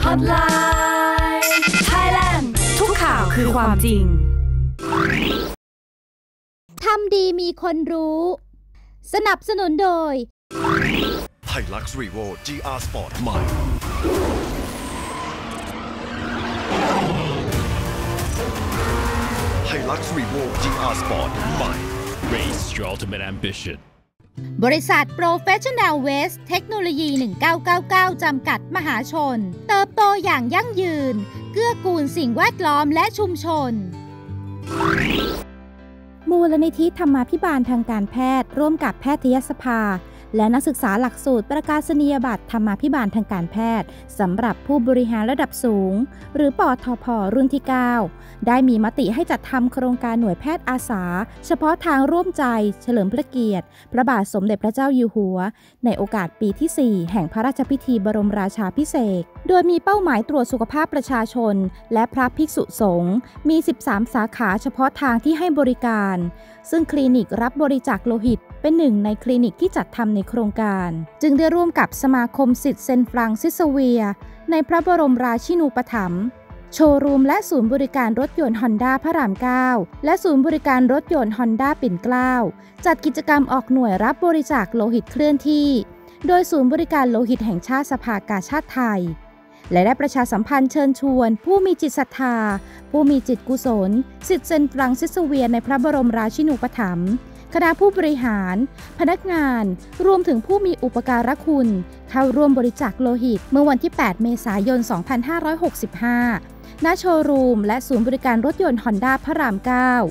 Hotline Thailand ทุกข่าวคือความจริงทำดีมีคนรู้สนับสนุนโดย Hilux Revo GR Sport ใหม่ Hilux Revo GR Sport ใหม่ Race your ultimate ambition บริษัท Professional Waste เทคโนโลยี 1999 จำกัดมหาชนเติบโตอย่างยั่งยืนเกื้อกูลสิ่งแวดล้อมและชุมชนมูลนิธิธรรมาภิบาลทางการแพทย์ร่วมกับแพทยสภาและนักศึกษาหลักสูตรประกาศนียบัตรธรรมาภิบาลทางการแพทย์สำหรับผู้บริหารระดับสูงหรือปทพ.รุ่นที่ 9 ได้มีมติให้จัดทำโครงการหน่วยแพทย์อาสาเฉพาะทางร่วมใจเฉลิมพระเกียรติพระบาทสมเด็จพระเจ้าอยู่หัวในโอกาสปีที่ 4 แห่งพระราชพิธีบรมราชาภิเษกโดยมีเป้าหมายตรวจสุขภาพประชาชนและพระภิกษุสงฆ์มี 13 สาขาเฉพาะทางที่ให้บริการซึ่งคลินิกรับบริจาคโลหิตเป็นหนึ่งในคลินิกที่จัดทำในโครงการจึงได้ร่วมกับสมาคมศิษย์เซนต์ฟรังซิสเวียในพระบรมราชินูปถัมภ์โชว์รูมและศูนย์บริการรถยนต์ฮอนด้าพระราม 9 และศูนย์บริการรถยนต์ฮอนด้าปิ่นเกล้าจัดกิจกรรมออกหน่วยรับบริจาคโลหิตเคลื่อนที่โดยศูนย์บริการโลหิตแห่งชาติสภากาชาดไทยและได้ประชาสัมพันธ์เชิญชวนผู้มีจิตศรัทธาผู้มีจิตกุศลศิษย์เซนต์ฟรังซิสเวียในพระบรมราชินูปถัมภ์คณะผู้บริหารพนักงานรวมถึงผู้มีอุปการะคุณเข้าร่วมบริจาคโลหิตเมื่อวันที่ 8 เมษายน 2565 ณ โชว์รูมและศูนย์บริการรถยนต์ฮอนด้าพระราม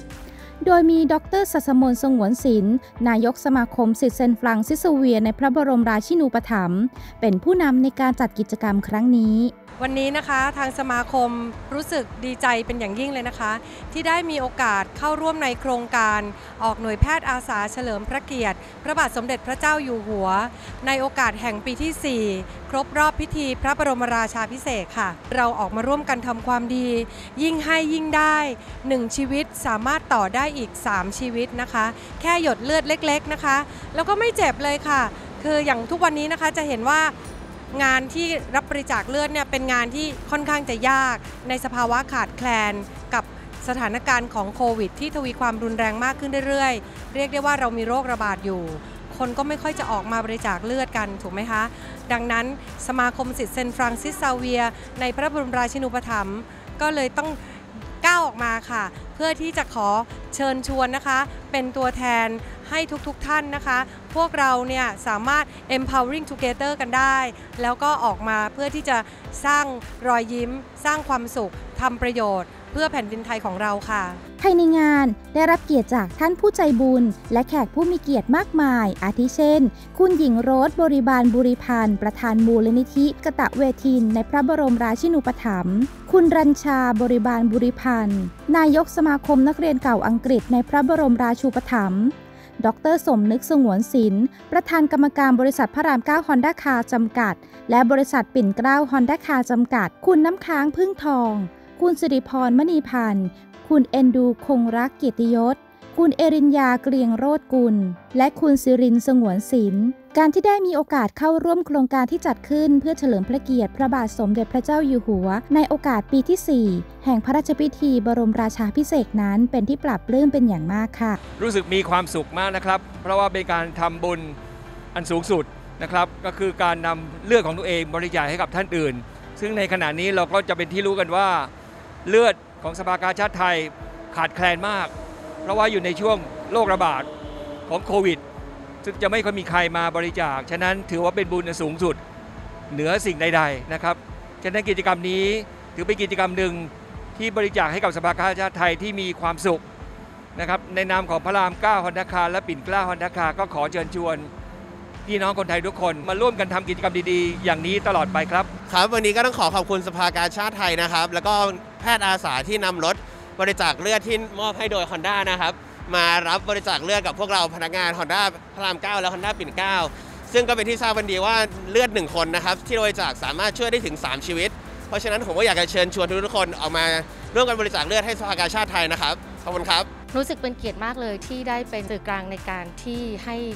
9 โดยมีดร.ศัสมน สงวนศิลป์นายกสมาคมศิษย์เซนต์ฟรังซิสเวียในพระบรมราชินูปถัมภ์เป็นผู้นำในการจัดกิจกรรมครั้งนี้วันนี้นะคะทางสมาคมรู้สึกดีใจเป็นอย่างยิ่งเลยนะคะที่ได้มีโอกาสเข้าร่วมในโครงการออกหน่วยแพทย์อาสาเฉลิมพระเกียรติพระบาทสมเด็จพระเจ้าอยู่หัวในโอกาสแห่งปีที่ 4 ครบรอบพิธีพระบรมราชาภิเษกค่ะเราออกมาร่วมกันทำความดียิ่งให้ยิ่งได้1ชีวิตสามารถต่อได้อีก3ชีวิตนะคะแค่หยดเลือดเล็กๆนะคะแล้วก็ไม่เจ็บเลยค่ะคืออย่างทุกวันนี้นะคะจะเห็นว่างานที่รับบริจาคเลือดเนี่ยเป็นงานที่ค่อนข้างจะยากในสภาวะขาดแคลนกับสถานการณ์ของโควิดที่ทวีความรุนแรงมากขึ้นเรื่อยๆเรียกได้ว่าเรามีโรคระบาดอยู่คนก็ไม่ค่อยจะออกมาบริจาคเลือดกันถูกไหมคะดังนั้นสมาคมศิษย์เซนต์ฟรังซิสซาเวียในพระบรมราชินูปถัมภ์ก็เลยต้องก้าวออกมาค่ะเพื่อที่จะขอเชิญชวนนะคะเป็นตัวแทนให้ทุกท่านนะคะพวกเราเนี่ยสามารถ empowering together กันได้แล้วก็ออกมาเพื่อที่จะสร้างรอยยิ้มสร้างความสุขทำประโยชน์เพื่อแผ่นดินไทยของเราค่ะภายในงานได้รับเกียรติจากท่านผู้ใจบุญและแขกผู้มีเกียรติมากมายอาทิเช่นคุณหญิงโรสบริบาลบุริพันธ์ประธานมูลนิธิกตเวทินในพระบรมราชินูปถัมภ์คุณรัญชาบริบาลบุริพันธ์นายกสมาคมนักเรียนเก่าอังกฤษในพระบรมราชูปถัมภ์ดร.สมนึกสงวนศิลป์ประธานกรรมการบริษัทพระราม 9 ฮอนด้าคาร์จำกัดและบริษัทปิ่นเกล้าฮอนด้าคาร์จำกัดคุณน้ำค้างพึ่งทองคุณสิริพรมณีพันธ์คุณเอ็นดูคงรักเกียรติยศคุณเอริญญาเกรียงโรจน์กุลและคุณสิรินสงวนศิลป์การที่ได้มีโอกาสเข้าร่วมโครงการที่จัดขึ้นเพื่อเฉลิมพระเกียรติพระบาทสมเด็จพระเจ้าอยู่หัวในโอกาสปีที่ 4 แห่งพระราชพิธีบรมราชาภิเษกนั้นเป็นที่ปรับปลื้มเป็นอย่างมากค่ะรู้สึกมีความสุขมากนะครับเพราะว่าเป็นการทำบุญอันสูงสุดนะครับก็คือการนำเลือดของตัวเองบริจาคให้กับท่านอื่นซึ่งในขณะนี้เราก็จะเป็นที่รู้กันว่าเลือดของสภากาชาดไทยขาดแคลนมากเพราะว่าอยู่ในช่วงโรคระบาดของโควิดซึ่งจะไม่ค่อยมีใครมาบริจาคฉะนั้นถือว่าเป็นบุญสูงสุดเหนือสิ่งใดๆนะครับฉะนั้นกิจกรรมนี้ถือเป็นกิจกรรมหนึ่งที่บริจาคให้กับสภากาชาดไทยที่มีความสุขนะครับในนามของพระราม 9 ฮอนด้าคาร์และปิ่นเกล้าฮอนด้าคาร์ก็ขอเชิญชวนพี่น้องคนไทยทุกคนมาร่วมกันทำกิจกรรมดีๆอย่างนี้ตลอดไปครับครับวันนี้ก็ต้องขอขอบคุณสภากาชาดไทยนะครับแล้วก็แพทย์อาสาที่นำรถบริจาคเลือดที่มอบให้โดย Honda นะครับมารับบริจาคเลือดกับพวกเราพนักงาน Honda พระราม 9 และ Honda ปิ่นเกล้าซึ่งก็เป็นที่ทราบกันดีว่าเลือด1คนนะครับที่บริจาคสามารถช่วยได้ถึง3ชีวิตเพราะฉะนั้นผมก็อยากจะเชิญชวนทุกคนออกมาร่วมกันบริจาคเลือดให้สภากาชาดไทยนะครับขอบคุณครับรู้สึกเป็นเกียรติมากเลยที่ได้เป็นสื่อกลางในการที่ให้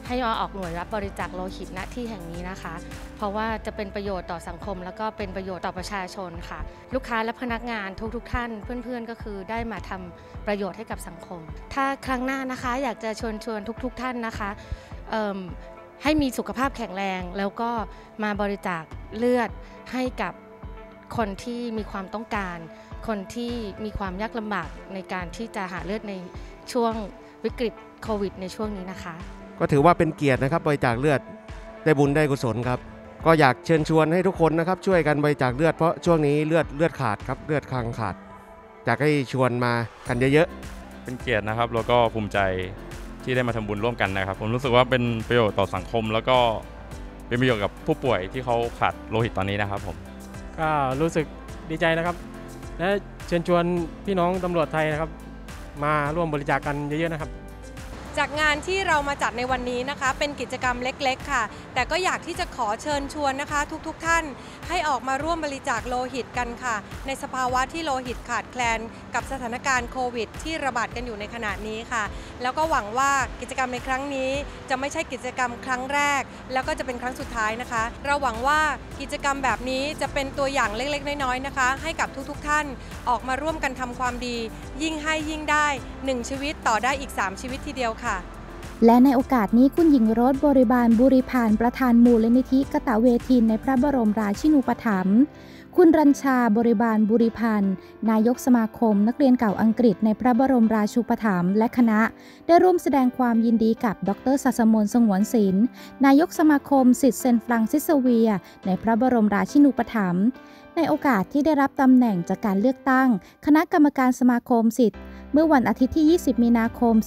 ให้มาออกหน่วยรับบริจาคโลหิตณที่แห่งนี้นะคะเพราะว่าจะเป็นประโยชน์ต่อสังคมแล้วก็เป็นประโยชน์ต่อประชาชนค่ะลูกค้าและพนักงานทุกท่านเพื่อนๆก็คือได้มาทำประโยชน์ให้กับสังคมถ้าครั้งหน้านะคะอยากจะชวนทุกท่านนะคะให้มีสุขภาพแข็งแรงแล้วก็มาบริจาคเลือดให้กับคนที่มีความต้องการคนที่มีความยากลำบากในการที่จะหาเลือดในช่วงวิกฤตโควิดในช่วงนี้นะคะก็ถือว่าเป็นเกียรตินะครับบริจาคเลือดได้บุญได้กุศลครับก็อยากเชิญชวนให้ทุกคนนะครับช่วยกันบริจาคเลือดเพราะช่วงนี้เลือดขาดครับเลือดคลั่งขาดอยากให้ชวนมากันเยอะๆเป็นเกียรตินะครับแล้วก็ภูมิใจที่ได้มาทำบุญร่วมกันนะครับผมรู้สึกว่าเป็นประโยชน์ต่อสังคมแล้วก็เป็นประโยชน์กับผู้ป่วยที่เขาขาดโลหิตตอนนี้นะครับผมก็รู้สึกดีใจนะครับและเชิญชวนพี่น้องตำรวจไทยนะครับมาร่วมบริจาคกันเยอะๆนะครับจากงานที่เรามาจัดในวันนี้นะคะเป็นกิจกรรมเล็กๆค่ะแต่ก็อยากที่จะขอเชิญชวนนะคะทุกท่านให้ออกมาร่วมบริจาคโลหิตกันค่ะในสภาวะที่โลหิตขาดแคลนกับสถานการณ์โควิดที่ระบาดกันอยู่ในขณะนี้ค่ะแล้วก็หวังว่ากิจกรรมในครั้งนี้จะไม่ใช่กิจกรรมครั้งแรกแล้วก็จะเป็นครั้งสุดท้ายนะคะเราหวังว่ากิจกรรมแบบนี้จะเป็นตัวอย่างเล็กๆน้อยๆนะคะให้กับทุกท่านออกมาร่วมกันทำความดียิ่งให้ยิ่งได้1ชีวิตต่อได้อีก3ชีวิตทีเดียวและในโอกาสนี้คุณหญิงโรสบริบาลบุริพานประธานมูลนิธิกตเวทินในพระบรมราชินูปถัมภ์คุณรัญชาบริบาลบุริพันธ์นายกสมาคมนักเรียนเก่าอังกฤษในพระบรมราชูปถัมภ์และคณะได้ร่วมแสดงความยินดีกับดร.ศาสมนต์ สงวนศิลป์นายกสมาคมศิษย์เซนต์ฟรังซิสเซเวียร์ในพระบรมราชินูปถัมภ์ในโอกาสที่ได้รับตำแหน่งจากการเลือกตั้งคณะกรรมการสมาคมศิษย์เมื่อวันอาทิตย์ที่ 20 มีนาคม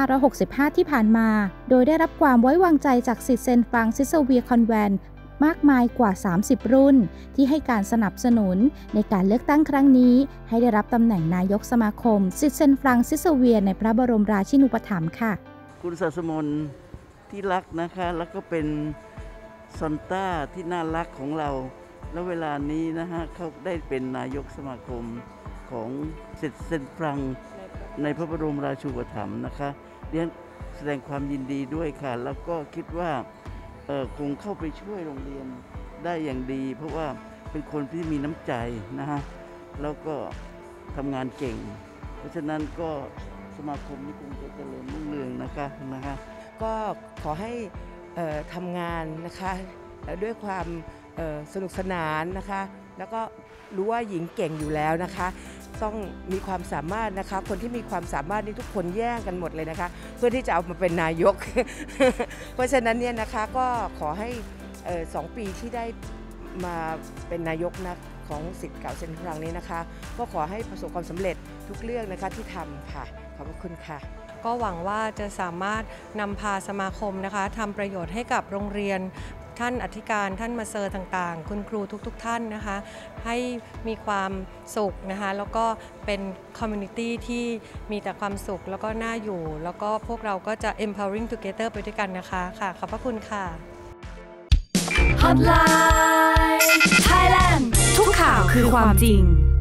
2565 ที่ผ่านมาโดยได้รับความไว้วางใจจากศิษย์เซนต์ฟรังซิสเซเวียร์คอนแวนต์มากมายกว่า 30 รุ่นที่ให้การสนับสนุนในการเลือกตั้งครั้งนี้ให้ได้รับตำแหน่งนายกสมาคมศิษย์เซนต์ฟรังซิสเซเวียร์ในพระบรมราชินูปถัมภ์ค่ะคุณศาสมนต์ที่รักนะคะแล้วก็เป็นซอนต้าที่น่ารักของเราแล้วเวลานี้นะฮะเขาได้เป็นนายกสมาคมของศิษย์เซนต์ฟรังในพระบรมราชูปถัมภ์นะคะเรียนแสดงความยินดีด้วยค่ะแล้วก็คิดว่าคงเข้าไปช่วยโรงเรียนได้อย่างดีเพราะว่าเป็นคนที่มีน้ำใจนะฮะแล้วก็ทำงานเก่งเพราะฉะนั้นก็สมาคมนี้คงจะเจริญรุ่งเรืองนะคะก็ขอให้ทำงานนะคะด้วยความสนุกสนานนะคะแล้วก็รู้ว่าหญิงเก่งอยู่แล้วนะคะต้องมีความสามารถนะคะคนที่มีความสามารถนี่ทุกคนแย่งกันหมดเลยนะคะเพื่อที่จะเอามาเป็นนายก เพราะฉะนั้นเนี่ยนะคะก็ขอให้2 ปีที่ได้มาเป็นนายกนะของศิษย์เก่าเซนต์ฟรังนี้นะคะก็ขอให้ประสบความสำเร็จทุกเรื่องนะคะที่ทำค่ะขอบคุณค่ะก็หวังว่าจะสามารถนำพาสมาคมนะคะทำประโยชน์ให้กับโรงเรียนท่านอธิการท่านมาเซอร์ต่างๆคุณครูทุกท่านนะคะให้มีความสุขนะคะแล้วก็เป็นคอมมูนิตี้ที่มีแต่ความสุขแล้วก็น่าอยู่แล้วก็พวกเราก็จะ empowering together ไปด้วยกันนะคะค่ะขอบพระคุณค่ะ Hotline Thailand ทุกข่าวคือความจริง